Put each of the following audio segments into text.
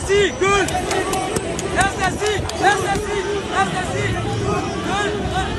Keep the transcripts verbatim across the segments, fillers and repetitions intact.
C gol S S C S S C S S C gol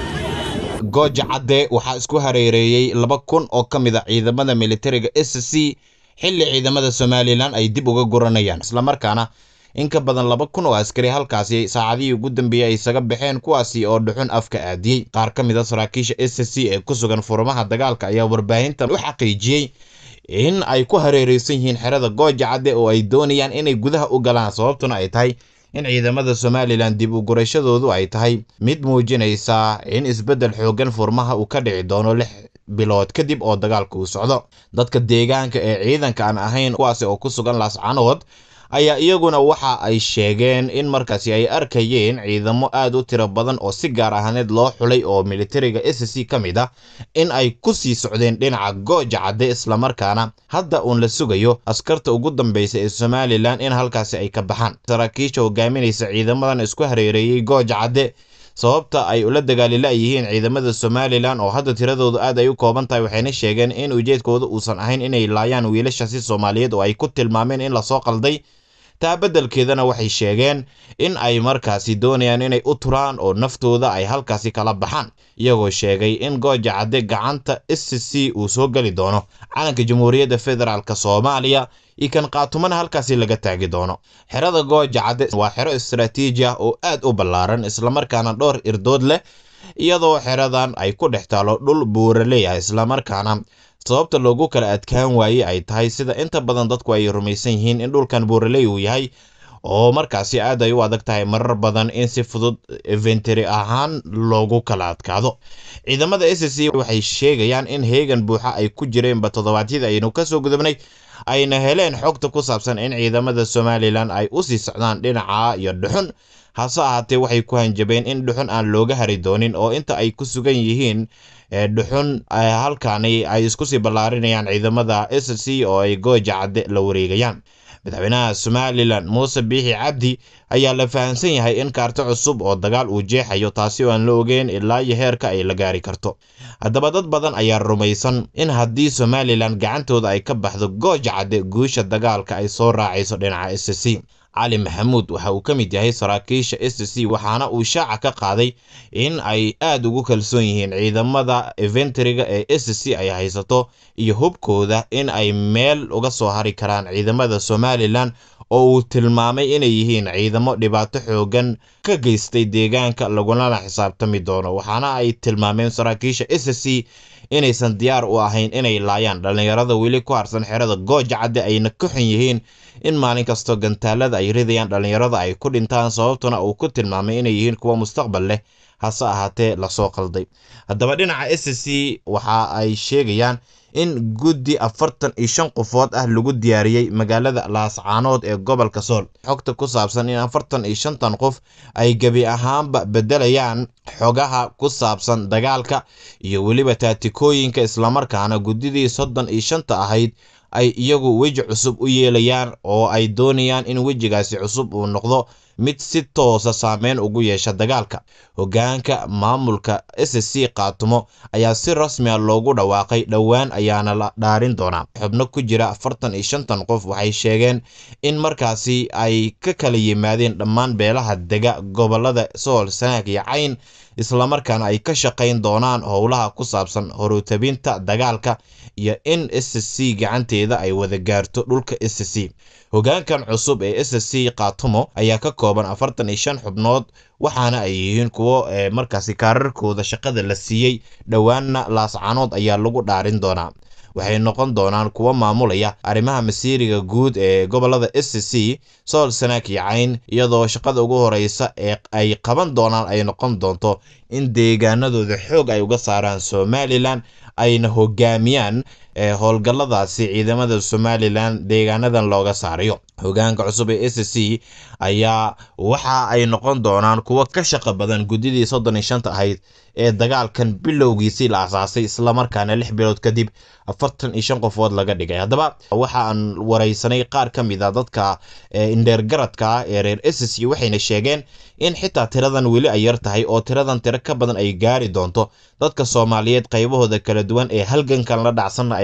gooja cadde waxaa isku hareereeyay laba kun oo ka mid ah ciidamada militariga S S C xilli ciidamada Somaliland ay dib uga guranayaan isla markaana in ka badan laba kun oo askari halkaasi saacadii ugu dambeeyay isaga baxeen kuwaasi oo dhuxun afka aadiyay qaar ka mid ah saraakiisha S S C ee ku sugan furmaha dagaalka ayaa warbaahintan u xaqiijiyay in ay ku hareereysan yihiin xerada gooja cadde oo ay doonayaan inay gudaha u galaan sababtuna ay tahay in ciidamada Somaliland dib u gurashadoodu ay tahay mid muujinaysa in isbedel xoogan furmaha uu ka dhici doono lix bilood kadib oo dagaalku socdo dadka deegaanka ee ciidanka aan ahayn kuwaas oo ku sugan Laascaanood ayaa iyaguna waxa ay sheegeen in markaasi ay arkayeen ciidamo aad u tiro badan oo si gaar ahaaneed loo xulay oo militariga S S C ka mid ah in ay ku sii socdeen dhinaca gooja cadde isla markaana hadda uun la sugayo askarta ugu dambeysay ee Somaliland in halkaasi ay ka baxaan saraakiisha hogaaminaysa ciidamadan isku hareereeyay gooja cadde sababta ay ula dagaali laayihiin ciidamada Somaliland oo hadda tiradoodu aad ay u kooban tahay waxayna sheegeen in ujeedkoodu uusan ahayn inay laayaan wiilashaasi Soomaaliyeed oo ay ku tilmaameen in la soo qalday taa beddelkeedana waxay sheegeen in ay markaasi doonayaan inay u turaan oo naftooda ay halkaasi kala baxaan iyagoo sheegay in gooja cadde gacanta S S C uu soo gali doono calanka Jamhuuriyadda Federaalka Soomaaliya ikan qaatumana halkaasi laga taagi doono xerada gooja cadde waa xero istiraatiiji ah oo aad u ballaaran isla markaana dhowr irdood leh iyadoo xeradan ay ku dhex taalo dhul buuraley ah isla markaana sababta loogu kala adkaan waayay ay tahay sida inta badan dadku ay rumaysan yihiin in dhulkan buuraley uu yahay oo markaasi aad ay u adag tahay marar badan in si fudud inventory ahaan loogu kala adkaado ciidamada S S C waxay sheegayaan in heegan buuxa ay ku jireen ba toddobaadyada aynu ka soo gudubnay ayna heleen xogta ku saabsan in ciidamada Somaliland ay u sii socdaan dhinaca iyo dhuxun hase ahaatee waxay ku hanjabeen in dhuxun aan looga hari doonin oo inta ay ku sugan yihiin dhuxun halkaani ay isku sii ballaarinayaan ciidamada S S C oo ay gooja cadde la wareegayaan madaxweynaha Somaliland Muuse Biixi Cabdi ayaa la fahansan yahay in kaarto cusub oo dagaal uu jeexayo taasi oo aan la ogeyn ilaa iyo heerka ay la gaari karto haddaba dad badan ayaa rumaysan in haddii Somaliland gacantooda ay ka baxdo gooja cadde guusha dagaalka ay soo raacayso dhinaca S S C cali maxamuud waxa uu ka mid yahay saraakiisha S S C waxaana uu shaaca ka qaaday in ay aad ugu kalsoon yihiin ciidamada inventoryga ee S S C ay haysato iyo hubkooda in ay meel uga soo hari karaan ciidamada Somaliland oo uu tilmaamay inay yihiin ciidamo dhibaato xoogan ka geystay deegaanka laguna xisaabtami doono waxaana ay tilmaameen saraakiisha S S C inaysan diyaar u ahayn inay laayaan dhalinyarada weli ku harsan xerada gooja cadde ayna ka xun yihiin in maalin kasto gantaalada ay ridayaan dhalinyarada ay ku dhintaan sababtuna uu ku tilmaamay inay yihiin kuwa mustaqbal leh hase ahaatee la soo qalday haddaba dhinaca S S C waxa ay sheegayaan in guddi afartan iyo shan qofood ah lagu diyaariyay magaalada Laascaanood ee gobolka Sool xogta ku saabsan in afartan iyo shan tan qof ay gabi ahaanba bedelayaan xogaha ku saabsan dagaalka iyo weliba taatikooyinka isla markaana guddidii soddon iyo shan ta ahayd ay iyagu weji cusub u yeelayaan oo ay doonayaan in wejigaasi cusub uu noqdo mid si toosa saameyn ugu yeesha dagaalka hoggaanka maamulka S S C qaatumo ayaa si rasmi ah loogu dhawaaqay dhowaan ayaana la dhaarin doonaa xubno ku jira afartan iyo shan tan qof waxay sheegeen in markaasi ay ka kala yimaadeen dhammaan beelaha dega gobolada Sool Sanaag iyo Cayn isla markaana ay ka shaqayn doonaan howlaha ku saabsan horutabinta dagaalka iyo in S S C gacanteeda ay wada gaarto dhulka S S C hoggaankan cusub ee S S C qaatumo ayaa ka kooban afartan iyo shan xubnood waxaana ay yihiin kuwo markaasi kaararkooda shaqada la siiyay dhowaanna Laascaanood ayaa lagu dhaarin doonaa waxay noqon doonaan kuwa maamulaya arrimaha masiiriga guud ee gobolada S S C Sool Sanaag iyo Cayn iyadoo shaqada ugu horeysa ee ay qaban doonaan ay noqon doonto in deegaanadooda xoog ay uga saaraan Somaliland ayna hoggaamiyaan howlgalladaasi ciidamada Somaliland deegaanadan looga saarayo hoggaanka cusub ee S S C ayaa waxa ay noqon doonaan kuwa ka shaqo badan guddidii soddon iyo shan ta ahayd ee dagaalkan bilowgiisii la asaasay isla markaana lix bilood kadib afartan iyo shan qofood laga dhigay haddaba waxa aan wareysanay qaar ka mid ah dadka indheergaradka ee reer S S C waxayna sheegeen in xitaa tiradan weli ay yar tahay oo tiradan tiro ka badan ay gaari doonto dadka Soomaaliyeed qaybahooda kala duwan ee halgankan la dhacsan ay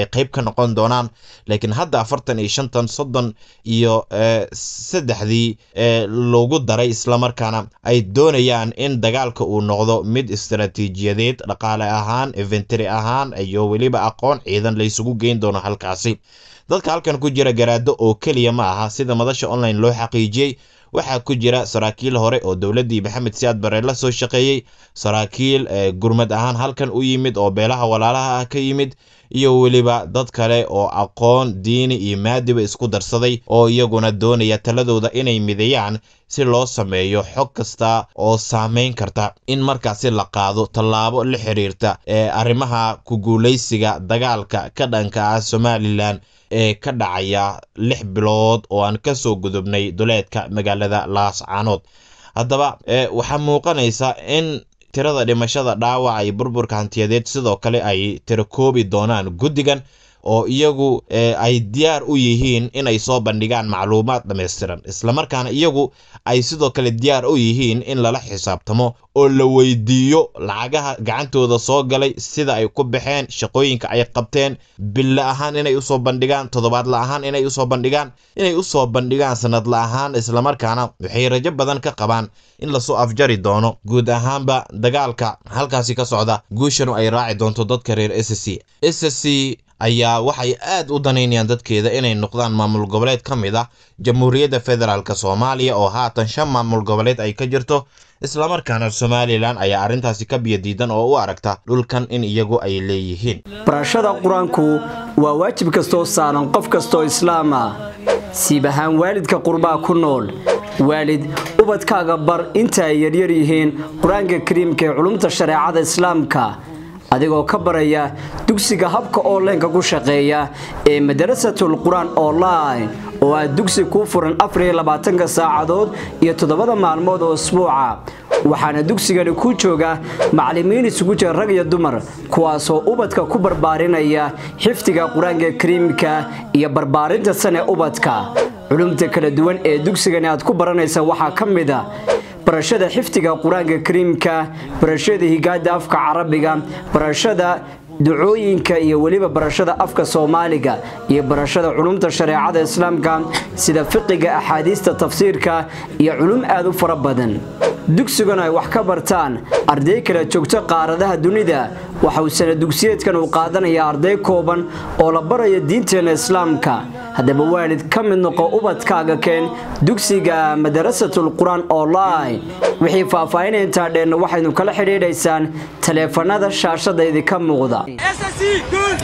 ay qayb ka noqon doonaan laakiin hadda afartan iyo shantan soddon iyo saddexdii loogu daray islamarkaana ay doonayaan in dagaalka uu noqdo mid istaraatiijiyadeed dhaqaale ahaan inventory ahaan iyo weliba aqoon ciidan la isugu geyn doono halkaasi dadka halkan ku jira garaado oo keliya ma aha sida madasha online loo xaqiijiyey waxaa ku jira saraakiil hore oo dowladdii maxamed siyaad barre la soo shaqeeyey saraakiil gurmad ahaan halkan u yimid oo beelaha walaalaha ah ka yimid iyo weliba dad kale oo aqoon diini iyo maadiba isku darsaday oo iyaguna doonaya taladooda inay mideeyaan si loo sameeyo xog kasta oo saameyn karta in markaasi la qaado tallaabo la xiriirta ee arrimaha ku guulaysiga dagaalka ka dhanka ah Somaliland ee ka dhacaya lix bilood oo aan ka soo gudubnay duleedka magaalada Laascaanood haddaba waxaa muuqanaysa in tirada dhimashada dhaawaca iyo burburka hantiyadeed sidoo kale ay tiro koobi doonaan guddigan oo iyagu ay diyaar u yihiin inay soo bandhigaan macluumaad dhameystiran isla markaana iyagu ay sidoo kale diyaar u yihiin in lala xisaabtamo oo la weydiiyo lacagaha gacantooda soo galay sida ay ku baxeen shaqooyinka ay qabteen bil ahaan inay u soo bandhigaan toddobaad la ahaan inay u soo bandhigaan inay u soo bandhigaan sanad la ahaan isla markaana waxay rajo badan ka qabaan in la soo afjari doono guud ahaanba dagaalka halkaasi ka socda guushanu ay raaci doonto dadka reer S C S C ayaa waxay aad u daneynayaan dadkeeda inay noqdaan maamul goboleed ka mid ah Jamhuuriyadda Federaalka Soomaaliya oo haatan shan maamul goboleed ay ka jirto isla markaana Somaliland ayaa arintaasi ka biyadiidan oo u aragta dhulkan in iyagu ay leeyihiin barashada quraanku waa waajib kasto saaran qof kasto islaam ah sibahan waalidka qurbaa ku nool waalid ubadkaaga bar inta ay yar yar yihiin quraanka kariimka ee culumta shariicada islaamka adigoo ka baraya dugsiga habka online-ka ku shaqeeya ee madrasatul quraan online oo ah dugsi ku furan afar iyo labaatan saacadood iyo toddobada maalmood oo usbuuca waxaana dugsigani ku jooga macallimiin isugu jira rag iyo dumar kuwaas oo ubadka ku barbaarinaya xifdiga quraanka kariimka iyo barbaarinta sane ubadka culumta kala duwan ee dugsigani aad ku baranaysa waxa kamid ah barashada xifdiga quraanka kariimka barashada higaada afka carabiga barashada ducooyinka iyo waliba barashada afka Soomaaliga iyo barashada culumta shariicada islaamka sida fiqiga axaadiista tafsiirka iyo culum aad u fara badan dugsigan ay wax ka bartaan arday kala joogta qaaradaha dunida waxa uu sanad dugsiyeedkan uu qaadanayaa arday kooban oo la barayo diinteena islaamka haddaba waalid ka mid noqo ubadkaaga keen dugsiga madrasatul quraan online wixii faahfaahin inta dheerna waxaynu kala xiriireysaan taleefanada shaashada idinka muuqda S S C good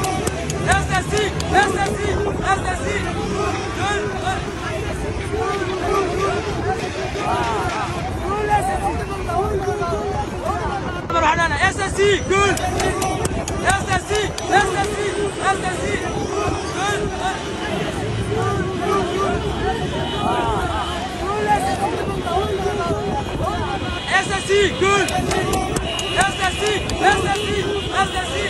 S S C S S C S S C S S C good S S C S S C S S C S S C good S S C S S C S S C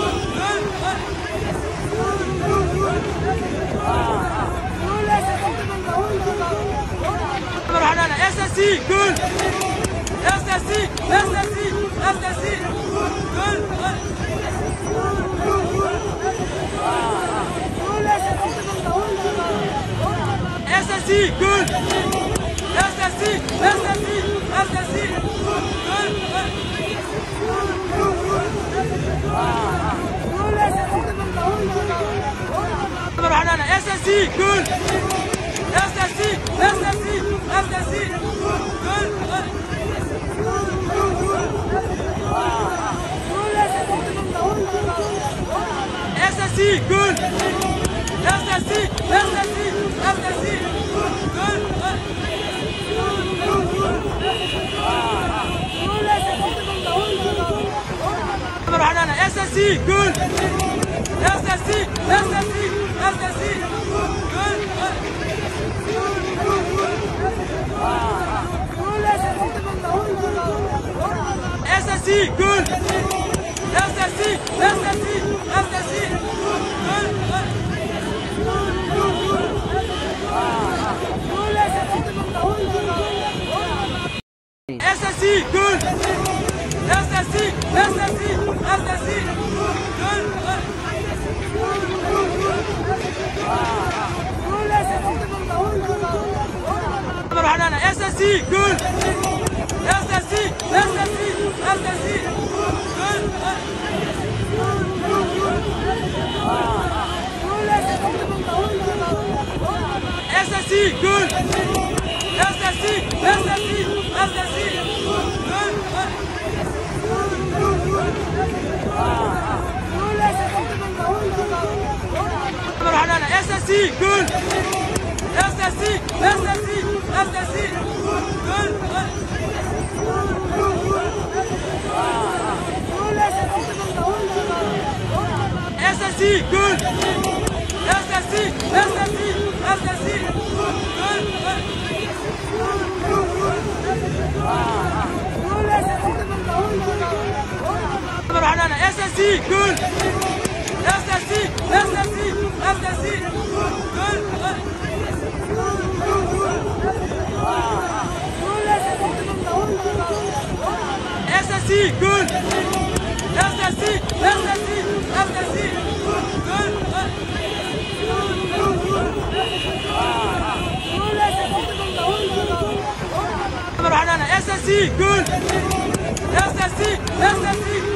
S S C good S S C S S C S S C S S C good S S C S S C S S C S S C good S S C S S C S S C S S C good S S C S S C S S C S S C good S S C S S C S S C S S C good S S C S S C S S C S S C good S S C S S C S S C رحنا اس اس سي جول اس اس سي اس اس سي اس اس سي جول اس اس سي جول اس اس سي اس اس سي اس اس سي جول رحنا اس اس سي جول اس اس سي اس اس سي اس اس سي جول اس اس سي جول اس اس سي اس اس سي اس اس سي جول رحنا اس اس سي جول اس اس سي اس اس سي اس اس سي جول اس اس سي جول اس اس سي اس اس سي اس اس سي جول رحنا اس اس سي جول اس اس سي اس اس سي